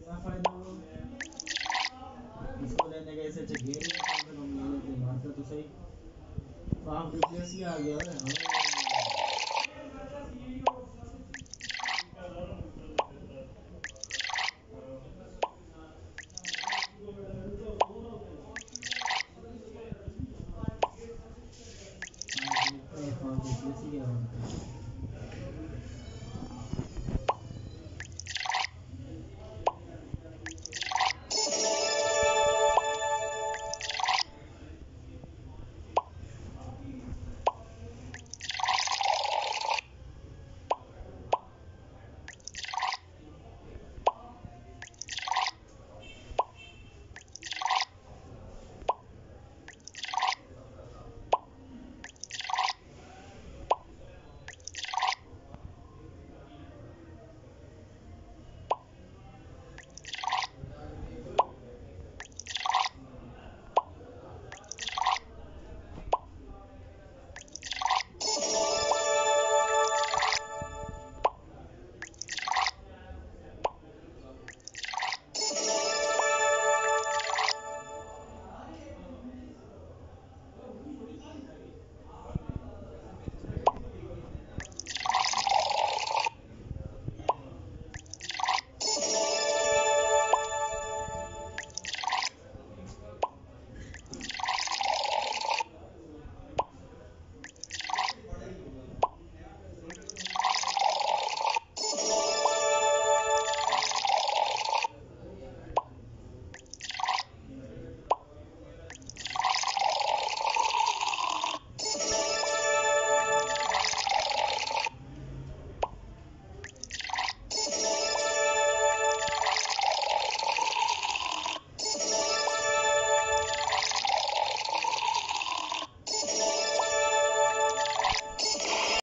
क्या फायदा हुआ इसको लेने का ऐसे चाहिए कम से कम ले लेते मारता तो सही। तो आप रिप्लेस में आ गया है